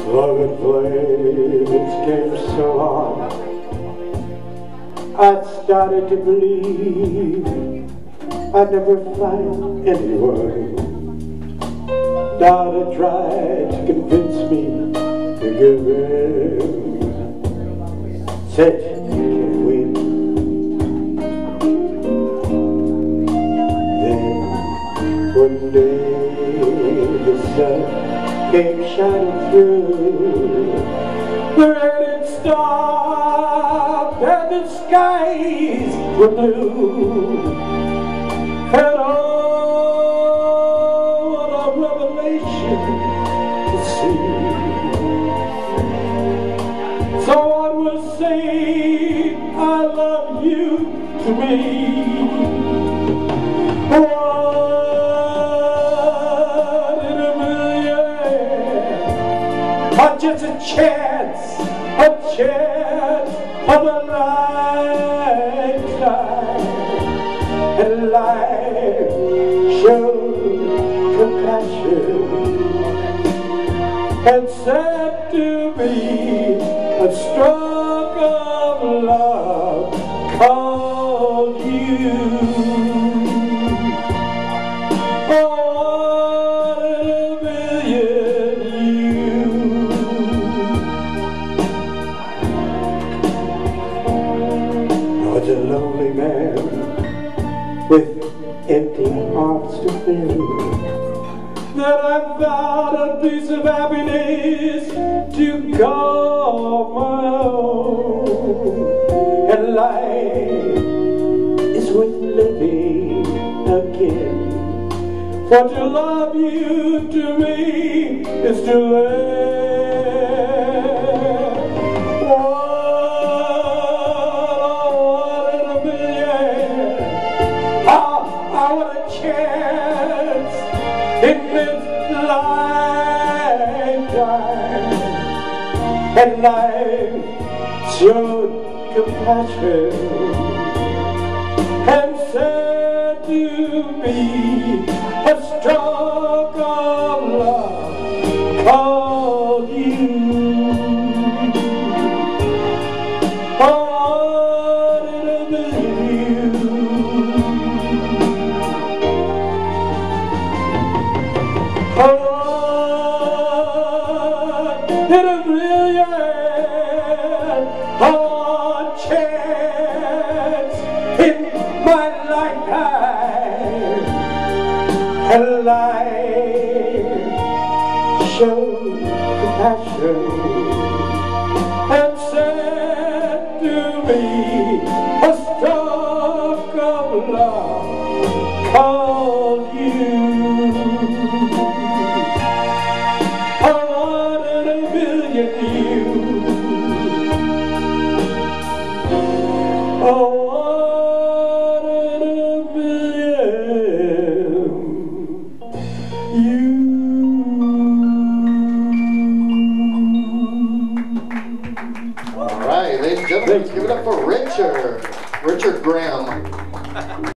Love and flames came so on, I started to believe I'd never find anyone. Dada tried to convince me to give in. Said, you can't win. Then one day the sun came shining through. The red stopped and the skies were blue. And oh, what a revelation to see. Someone was saying, I love you to me. One in a million, or just a chance of a lifetime. And life showed compassion and said to me, a stroke of love called you. Oh, one in a million you. I was a lonely man with empty hearts to fill. Then I found a piece of happiness to call my own. And life is worth living again. For to love you to me is to live. One in a million. I want a chance in this lifetime. And life showed compassion and said to me, a stroke of love called you. One in a million. In a million, one chance in my lifetime. And life showed compassion and said to me, a stroke of love called you. One in a million you. Oh, one in a million you. All right, ladies and gentlemen, let's give it up for Richard Graham.